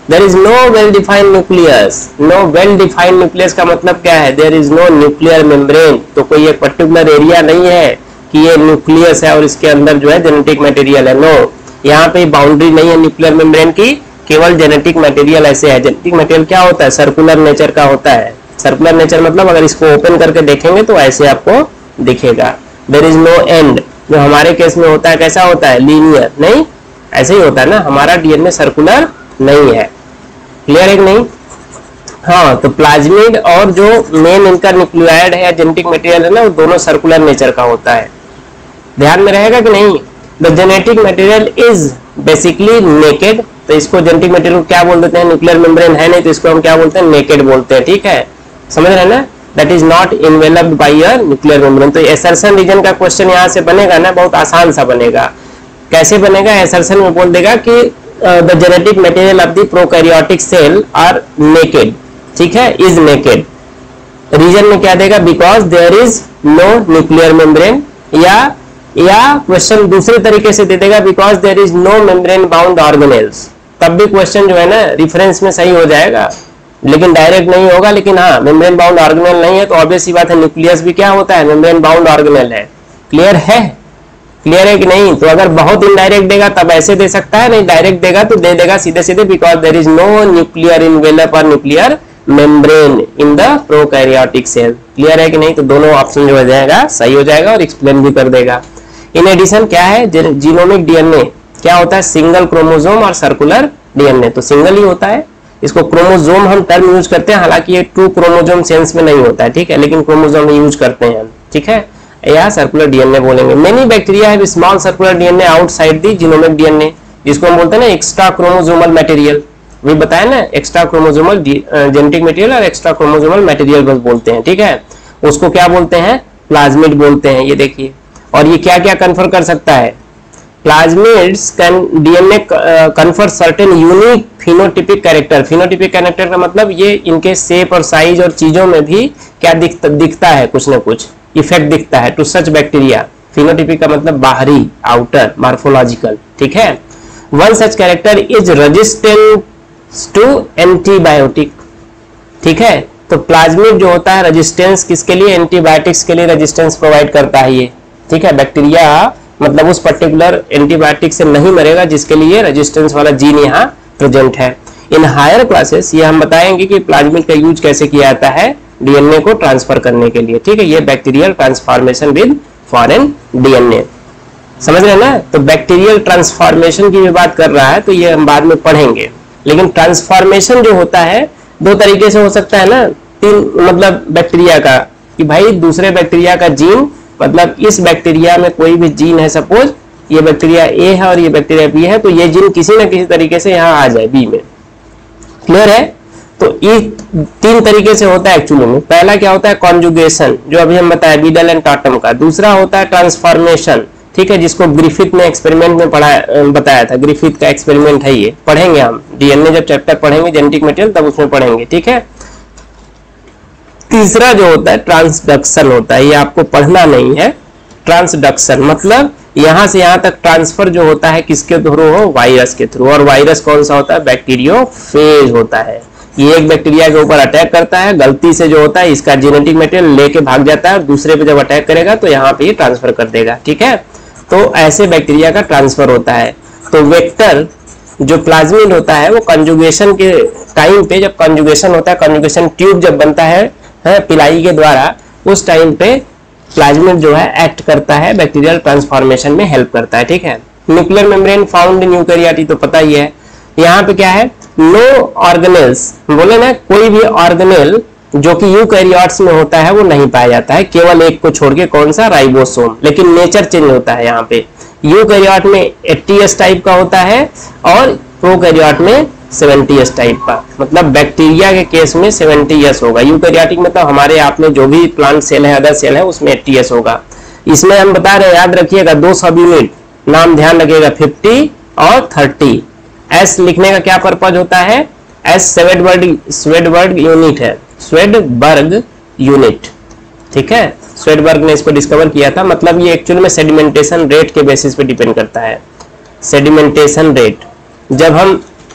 Speaker 1: There is no well defined nucleus. No well defined nucleus का मतलब क्या है? There is no nuclear membrane. तो कोई एक पर्टिकुलर एरिया नहीं है कि ये न्यूक्लियस है और इसके अंदर जो है जेनेटिक मटेरियल है। नो, यहाँ पे बाउंड्री नहीं है न्यूक्लियर मेम्ब्रेन की, केवल जेनेटिक मटेरियल ऐसे है। जेनेटिक मटेरियल क्या होता है? सर्कुलर नेचर का होता है। सर्कुलर नेचर मतलब अगर इसको ओपन करके देखेंगे तो ऐसे आपको दिखेगा। There is no end. जो हमारे केस में होता है कैसा होता है? लीनियर। नहीं, ऐसे ही होता है ना, हमारा डीएनए सर्कुलर नहीं है। क्लियर है कि नहीं? हाँ, तो प्लाज्मिड और जो मेन इनका न्यूक्लियोइड है या जेनेटिक मटेरियल है ना, वो दोनों सर्कुलर नेचर का होता है। ध्यान में रहेगा कि नहीं? The genetic material is basically naked. तो इसको जेनेटिक मटेरियल क्या बोल देते हैं? न्यूक्लियर मेम्ब्रेन है नहीं तो इसको हम क्या बोलते हैं? नेकेड बोलते हैं। ठीक है, समझ रहे हैं ना? That is not enveloped by a nuclear membrane. तो एसर्शन रीजन का क्वेश्चन यहाँ से बनेगा ना, बहुत आसान सा बनेगा। कैसे बनेगा? एसर्शन में बोल देगा कि the genetic material of the prokaryotic cell are naked. ठीक है, इज नेकेड। रीजन में क्या देगा? Because there is no nuclear membrane. या या क्वेश्चन दूसरे तरीके से दे देगा because there is no membrane bound organelles. तब भी क्वेश्चन जो है ना रिफरेंस में सही हो जाएगा, लेकिन डायरेक्ट नहीं होगा। लेकिन हाँ, मेम्ब्रेन बाउंड ऑर्गेनेल नहीं है तो ऑब्वियस सी बात है न्यूक्लियस भी क्या होता है? मेम्ब्रेन बाउंड ऑर्गेनेल है। क्लियर है? क्लियर है कि नहीं? तो अगर बहुत इनडायरेक्ट देगा तब ऐसे दे सकता है, नहीं डायरेक्ट देगा तो दे देगा सीधे सीधे because there is no nuclear envelope और nuclear membrane in the prokaryotic cell. Clear है कि नहीं? तो दोनों ऑप्शन जो हो जाएगा सही हो जाएगा और एक्सप्लेन भी कर देगा। इन एडिशन क्या है? जीनोमिक डीएनए क्या होता है? सिंगल क्रोमोसोम और सर्कुलर डीएनए। तो सिंगल ही होता है। इसको क्रोमोसोम हम टर्म यूज करते हैं, हालांकि ये टू क्रोमोसोम सेंस में नहीं होता है। ठीक है, लेकिन क्रोमोसोम यूज करते हैं। ठीक है, या सर्कुलर डीएनए बोलेंगे। Many bacteria have small circular DNA outside the genomic DNA, जिसको हम बोलते हैं ना एक्स्ट्रा क्रोमोसोमल मटेरियल। भी बताया ना, एक्स्ट्रा क्रोमोसोमल जेनेटिक मटेरियल और एक्स्ट्रा क्रोमोसोमल मटेरियल बस बोलते हैं। ठीक है, उसको क्या बोलते हैं? प्लाज्मिड बोलते हैं। ये देखिए, और ये क्या क्या कन्फर कर सकता है? Plasmids can DNA confer certain unique phenotypic character. Phenotypic character का मतलब ये इनके शेप और साइज और चीजों में भी क्या दिख, दिखता है, कुछ ना कुछ इफेक्ट दिखता है टू सच बैक्टीरिया। फिनोटिपिक का मतलब बाहरी, आउटर, मार्फोलॉजिकल। ठीक है, one such character is resistant to antibiotic. ठीक है, तो प्लाज्मिड जो होता है रेजिस्टेंस किसके लिए? एंटीबायोटिक्स के लिए रेजिस्टेंस प्रोवाइड करता है ये। ठीक है, बैक्टीरिया मतलब उस पर्टिकुलर एंटीबायोटिक से नहीं मरेगा जिसके लिए रेजिस्टेंस वाला जीन यहाँ प्रेजेंट है। इन हायर क्लासेस ये हम बताएंगे कि प्लाज्मिड का यूज कैसे किया जाता है डीएनए को ट्रांसफर करने के लिए। ठीक है, ये bacterial transformation with foreign DNA. समझ रहे हैं ना? तो बैक्टीरियल ट्रांसफॉर्मेशन की भी बात कर रहा है, तो ये हम बाद में पढ़ेंगे। लेकिन ट्रांसफॉर्मेशन जो होता है दो तरीके से हो सकता है ना, तीन मतलब बैक्टीरिया का, कि भाई दूसरे बैक्टीरिया का जीन, मतलब इस बैक्टीरिया में कोई भी जीन है, सपोज ये बैक्टीरिया ए है और ये बैक्टीरिया बी है, तो ये जीन किसी न किसी तरीके से यहाँ आ जाए बी में। क्लियर है? तो ये तीन तरीके से होता है एक्चुअली में। पहला क्या होता है? कॉन्जुगेशन, जो अभी हम बताया बीडल एंड टॉटम का। दूसरा होता है ट्रांसफॉर्मेशन, ठीक है, जिसको ग्रिफिथ ने एक्सपेरिमेंट में पढ़ाया बताया था। ग्रिफिथ का एक्सपेरिमेंट है, ये पढ़ेंगे हम डीएनए जब चैप्टर पढ़ेंगे जेनेटिक मटेरियल तब उसमें पढ़ेंगे। ठीक है, तीसरा जो होता है ट्रांसडक्शन होता है, ये आपको पढ़ना नहीं है। ट्रांसडक्शन मतलब यहां से यहां तक ट्रांसफर जो होता है किसके थ्रू हो? वायरस के थ्रू। और वायरस कौन सा होता है? बैक्टीरियोफेज होता है। ये एक बैक्टीरिया के ऊपर अटैक करता है, गलती से जो होता है इसका जेनेटिक मटेरियल लेके भाग जाता है और दूसरे पे जब अटैक करेगा तो यहाँ पे ये ट्रांसफर कर देगा। ठीक है, तो ऐसे बैक्टीरिया का ट्रांसफर होता है। तो वेक्टर जो प्लाज्मिड होता है वो कंजुगेशन के टाइम पे, जब कंजुगेशन होता है, कंजुगेशन ट्यूब जब बनता है, है पिलाई के द्वारा, उस टाइम पे प्लाज्मिड जो है एक्ट करता है, बैक्टीरियल ट्रांसफॉर्मेशन में हेल्प करता है। ठीक है, nuclear membrane found in eukaryote तो पता ही है। यहाँ पे क्या है? नो ऑर्गेनेल्स, बोले ना कोई भी ऑर्गेनेल जो कि यूकैरियोट्स में होता है वो नहीं पाया जाता है, केवल एक को छोड़ के, कौन सा? राइबोसोम। लेकिन नेचर चेंज होता है यहाँ पे। यूकैरियोट में एट्टी एस टाइप का होता है और प्रोकैरियोट में सेवेंटी एस टाइप का। मतलब बैक्टीरिया के केस में सेवेंटी एस होगा, यूकैरियोटिक में तो हमारे आप में जो भी प्लांट सेल है, अदर सेल है, उसमें एट्टी एस होगा। इसमें हम बता रहे हैं, याद रखिएगा दो सब यूनिट, नाम ध्यान रखिएगा, फिफ्टी और थर्टी। एस लिखने का क्या पर्पज होता है? एस स्वेडबर्ग स्वेडबर्ग यूनिट है, स्वेडबर्ग यूनिट। ठीक है, स्वेडबर्ग ने इसको डिस्कवर किया था। मतलब ये एक्चुअल में सेडिमेंटेशन रेट के बेसिस पे डिपेंड करता है। सेडिमेंटेशन रेट, जब हम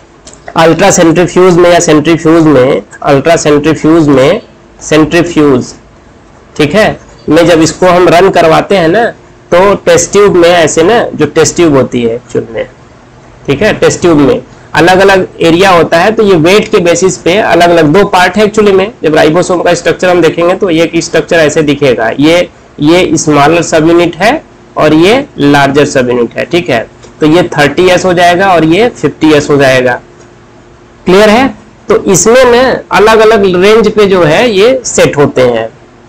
Speaker 1: अल्ट्रा सेंट्रीफ्यूज में या सेंट्रीफ्यूज में अल्ट्रा सेंट्रीफ्यूज में सेंट्रीफ्यूज ठीक है में जब इसको हम रन करवाते हैं ना, तो टेस्ट ट्यूब में ऐसे ना, जो टेस्ट ट्यूब होती है एक्चुअल में, ठीक है, टेस्ट ट्यूब में अलग अलग एरिया होता है, तो ये वेट के बेसिस पे अलग अलग दो पार्ट है एक्चुअली में। जब राइबोसोम का स्ट्रक्चर हम देखेंगे तो ये की स्ट्रक्चर ऐसे दिखेगा, ये ये स्मॉलर सब यूनिट है और ये लार्जर सब यूनिट है, ठीक है। तो ये थर्टी एस हो जाएगा और ये फिफ्टी एस हो जाएगा, क्लियर है। तो इसमें ना अलग अलग रेंज पे जो है ये सेट होते हैं।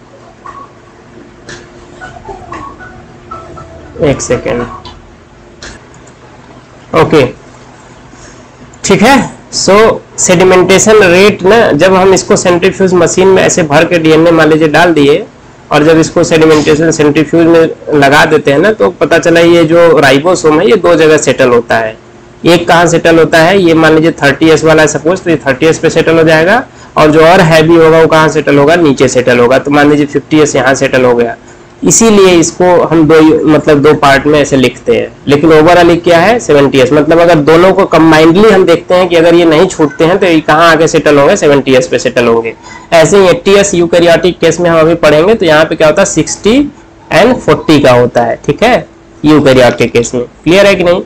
Speaker 1: एक सेकेंड, ओके ठीक है। सो सेडिमेंटेशन रेट ना, जब हम इसको सेंट्रीफ्यूज मशीन में ऐसे भर के डीएनए मान लीजिए डाल दिए और जब इसको सेडिमेंटेशन सेंट्रीफ्यूज में लगा देते हैं ना, तो पता चला ये जो राइबोसोम है ये दो जगह सेटल होता है। एक कहाँ सेटल होता है, ये मान लीजिए थर्टी एस वाला है सपोज, तो ये थर्टी एस पे सेटल हो जाएगा, और जो और हैवी होगा वो कहाँ सेटल होगा, नीचे सेटल होगा। तो मान लीजिए फिफ्टी एस यहाँ सेटल हो गया, इसीलिए इसको हम दो मतलब दो पार्ट में ऐसे लिखते हैं। लेकिन ओवरऑल क्या है सेवेंटी एस, मतलब अगर दोनों को कंबाइंडली हम देखते हैं कि अगर ये नहीं छूटते हैं तो ये कहाँ आगे सेटल होंगे, सेवेंटी एस पे सेटल होंगे। ऐसे ही एट्टी एस यूकैरियोटिक केस में हम अभी पढ़ेंगे, तो यहाँ पे क्या होता है सिक्सटी एंड फोर्टी का होता है, ठीक है, यूकैरियोटिक केस में। क्लियर है कि नहीं,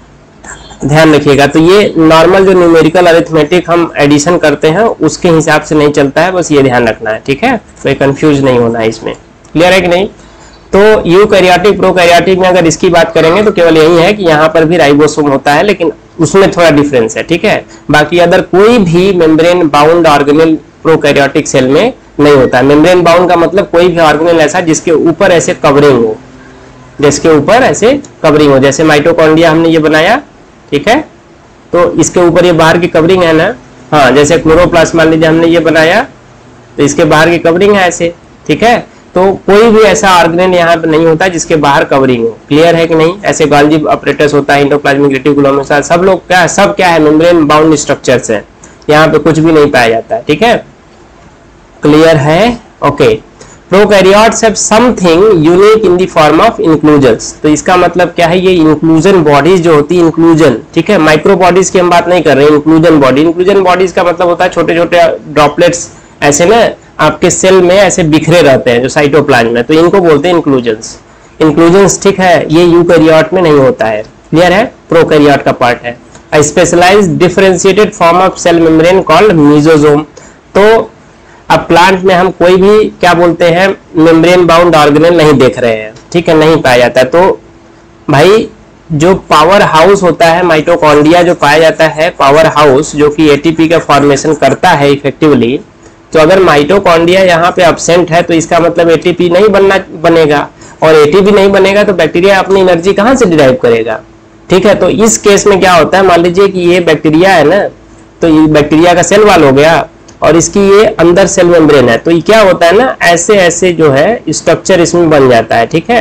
Speaker 1: ध्यान रखिएगा। तो ये नॉर्मल जो न्यूमेरिकल अरिथमेटिक हम एडिशन करते हैं उसके हिसाब से नहीं चलता है, बस ये ध्यान रखना है, ठीक है, तो कंफ्यूज नहीं होना है इसमें। क्लियर है कि नहीं। तो यूकैरियोटिक प्रोकैरियोटिक में अगर इसकी बात करेंगे तो केवल यही है कि यहाँ पर भी राइबोसोम होता है, लेकिन उसमें थोड़ा डिफरेंस है, ठीक है। बाकी अदर कोई भी membrane bound organelle prokaryotic cell में नहीं होता है। मेम्ब्रेन बाउंड का मतलब कोई भी ऑर्गेनेल ऐसा जिसके ऊपर ऐसे कवरिंग हो, जिसके ऊपर ऐसे कवरिंग हो, जैसे माइटोकॉन्ड्रिया हमने ये बनाया, ठीक है, तो इसके ऊपर ये बाहर की कवरिंग है ना, हाँ, जैसे क्लोरोप्लास्ट मान लीजिए हमने ये बनाया तो इसके बाहर की कवरिंग है ऐसे, ठीक है। तो कोई भी ऐसा ऑर्गेनेल यहाँ पे नहीं होता जिसके बाहर कवरिंग हो। क्लियर है कि नहीं। ऐसे गोल्गी अपरेटस होता है, एंडोप्लाज्मिक रेटिकुलम, सब लोग क्या सब क्या है मेम्ब्रेन बाउंड स्ट्रक्चर्स है, यहाँ पे कुछ भी नहीं पाया जाता है, ठीक है। क्लियर है, okay. Prokaryotes have something unique in the form of inclusions. तो इसका मतलब क्या है, ये इंक्लूजन बॉडीज जो होती है, इंक्लूजन, ठीक है, माइक्रो बॉडीज की हम बात नहीं कर रहे हैं, इंक्लूजन बॉडी। इंक्लूजन बॉडीज का मतलब होता है छोटे छोटे ड्रॉपलेट्स ऐसे ना आपके सेल में ऐसे बिखरे रहते हैं जो साइटोप्लाज्म में, तो इनको बोलते हैं इंक्लूजन्स। इंक्लूजन्स, ठीक है, ये यूकैरियोट में नहीं होता है। क्लियर है, प्रोकैरियोट का पार्ट है। A specialised differentiated form of cell membrane called mesosome. तो अब प्लांट में हम कोई भी क्या बोलते हैं मेम्ब्रेन बाउंड ऑर्गेनेल नहीं देख रहे हैं, ठीक है, नहीं पाया जाता है। तो भाई जो पावर हाउस होता है माइटोकॉन्ड्रिया जो पाया जाता है, पावर हाउस जो कि एटीपी का फॉर्मेशन करता है इफेक्टिवली, तो अगर माइटोकॉन्ड्रिया यहाँ पे अब्सेंट है तो इसका मतलब एटीपी नहीं बनना बनेगा, और एटीपी नहीं बनेगा तो बैक्टीरिया अपनी एनर्जी कहाँ से डिराइव करेगा, ठीक है। तो इस केस में क्या होता है, मान लीजिए कि ये बैक्टीरिया है ना, तो ये बैक्टीरिया का सेल वॉल हो गया और इसकी ये अंदर सेल मेम्ब्रेन है, तो ये क्या होता है ना, ऐसे ऐसे जो है स्ट्रक्चर इसमें बन जाता है, ठीक है।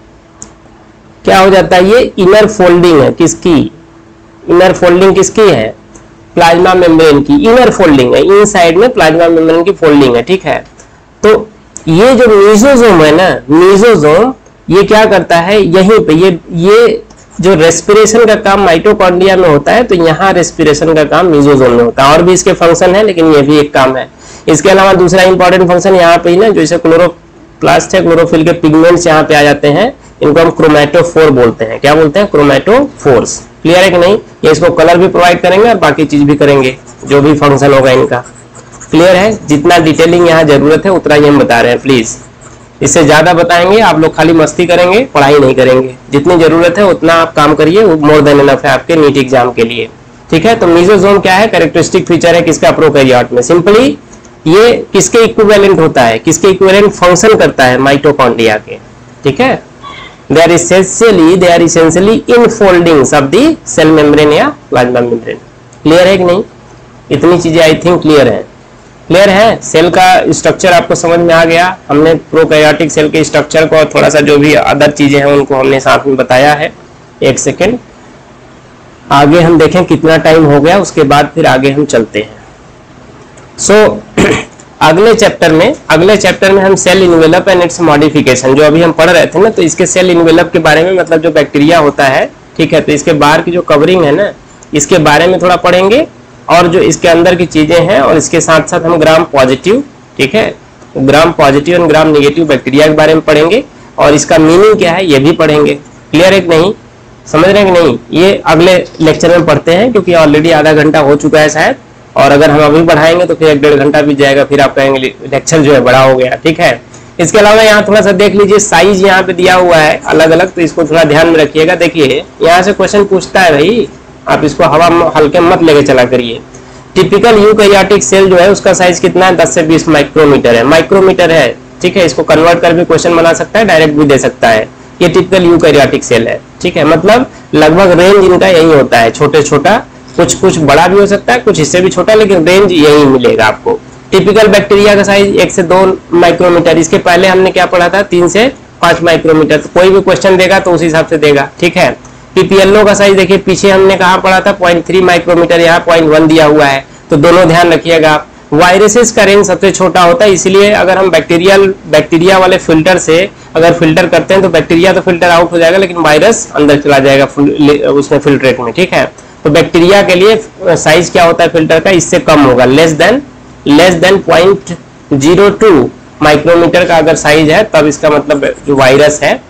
Speaker 1: क्या हो जाता है, ये इनर फोल्डिंग है, किसकी इनर फोल्डिंग किसकी है, प्लाज्मा मेम्ब्रेन की इनर फोल्डिंग है, इन साइड में प्लाज्मा मेम्ब्रेन की फोल्डिंग है, ठीक है। तो ये जो मेसोसोम है ना, मेसोसोम ये क्या करता है, यहीं पे ये ये जो रेस्पिरेशन का काम माइटोकॉन्ड्रिया में होता है, तो यहाँ रेस्पिरेशन का काम मेसोसोम में होता है। और भी इसके फंक्शन है, लेकिन ये भी एक काम है। इसके अलावा दूसरा इंपॉर्टेंट फंक्शन यहाँ पे ही ना, जैसे क्लोरोप्लास्ट है, क्लोरोफिल के पिगमेंट्स यहाँ पे आ जाते हैं, इनको हम क्रोमैटोफोर बोलते हैं। क्या बोलते हैं, क्रोमैटोफोर्स। क्लियर है कि नहीं। ये इसको कलर भी प्रोवाइड करेंगे और बाकी चीज भी करेंगे, जो भी फंक्शन होगा इनका। क्लियर है, जितना डिटेलिंग यहाँ जरूरत है उतना ही हम बता रहे हैं, प्लीज इससे ज्यादा बताएंगे आप लोग खाली मस्ती करेंगे, पढ़ाई नहीं करेंगे। जितनी जरूरत है उतना आप काम करिए, मोर देन इनफ है आपके नीट एग्जाम के लिए, ठीक है। तो मेसोसोम क्या है, कैरेक्टरिस्टिक फीचर है किसका, प्रोकैरियोट में। सिंपली ये किसके इक्विवेलेंट होता है, किसके इक्विवेलेंट फंक्शन करता है, माइटोकॉन्ड्रिया के, ठीक है। They are essentially they are essentially infoldings of the cell membrane या प्लाज्मा मेम्ब्रेन। क्लियर है कि नहीं, इतनी चीजें आई थिंक क्लियर है। क्लियर है, सेल का स्ट्रक्चर आपको समझ में आ गया। हमने प्रोकैरियोटिक सेल के स्ट्रक्चर को और थोड़ा सा जो भी अदर चीजें हैं उनको हमने साथ में बताया है। एक सेकेंड, आगे हम देखें कितना टाइम हो गया, उसके बाद फिर आगे हम चलते हैं। सो so, अगले चैप्टर में अगले चैप्टर में हम cell envelope and its modification जो अभी हम पढ़ रहे थे ना, तो इसके सेल इन्वेलप के बारे में, मतलब जो बैक्टीरिया होता है, ठीक है, तो इसके बाहर की जो कवरिंग है ना, इसके बारे में थोड़ा पढ़ेंगे। और जो इसके अंदर की चीजें हैं, और इसके साथ साथ हम ग्राम पॉजिटिव, ठीक है, ग्राम पॉजिटिव और ग्राम नेगेटिव बैक्टीरिया के बारे में पढ़ेंगे, और इसका मीनिंग क्या है ये भी पढ़ेंगे। क्लियर है कि नहीं, समझ रहे हैं कि नहीं? ये अगले लेक्चर में पढ़ते हैं, क्योंकि ऑलरेडी आधा घंटा हो चुका है शायद, और अगर हम अभी बढ़ाएंगे तो फिर एक डेढ़ घंटा बीत जाएगा, फिर आप कहेंगे लेक्चर जो है बड़ा हो गया। ठीक है, इसके अलावा यहाँ थोड़ा सा देख लीजिए, साइज यहाँ पे दिया हुआ है अलग अलग, तो इसको थोड़ा ध्यान में रखिएगा। देखिए यहाँ से क्वेश्चन पूछता है भाई, आप इसको हवा हल्के मत लेके चला करिए। टिपिकल यूकैरियोटिक सेल जो है उसका साइज कितना है? दस से बीस माइक्रोमीटर है, माइक्रोमीटर है, ठीक है। इसको कन्वर्ट कर भी क्वेश्चन बना सकता है, डायरेक्ट भी दे सकता है। ये टिपिकल यूकैरियोटिक सेल है, ठीक है, मतलब लगभग रेंज इनका यही होता है, छोटे छोटा, कुछ कुछ बड़ा भी हो सकता है, कुछ इससे भी छोटा, लेकिन रेंज यही मिलेगा आपको। टिपिकल बैक्टीरिया का साइज एक से दो माइक्रोमीटर, इसके पहले हमने क्या पढ़ा था? तीन से पांच माइक्रोमीटर। तो कोई भी क्वेश्चन देगा तो उस हिसाब से देगा, ठीक है। पीपीएलओ का साइज देखिए, पीछे हमने कहा पढ़ा था पॉइंट थ्री माइक्रोमीटर, यहाँ पॉइंट वन दिया हुआ है, तो दोनों ध्यान रखिएगा। वायरसेस का रेंज सबसे छोटा होता है, इसलिए अगर हम बैक्टीरियल बैक्टीरिया वाले फिल्टर से अगर फिल्टर करते हैं तो बैक्टीरिया तो फिल्टर आउट हो जाएगा, लेकिन वायरस अंदर चला जाएगा उसमें फिल्ट्रेट में, ठीक है। तो बैक्टीरिया के लिए साइज क्या होता है फिल्टर का? इससे कम होगा, less than less than point zero two micrometre का अगर साइज है, तब इसका मतलब जो वायरस है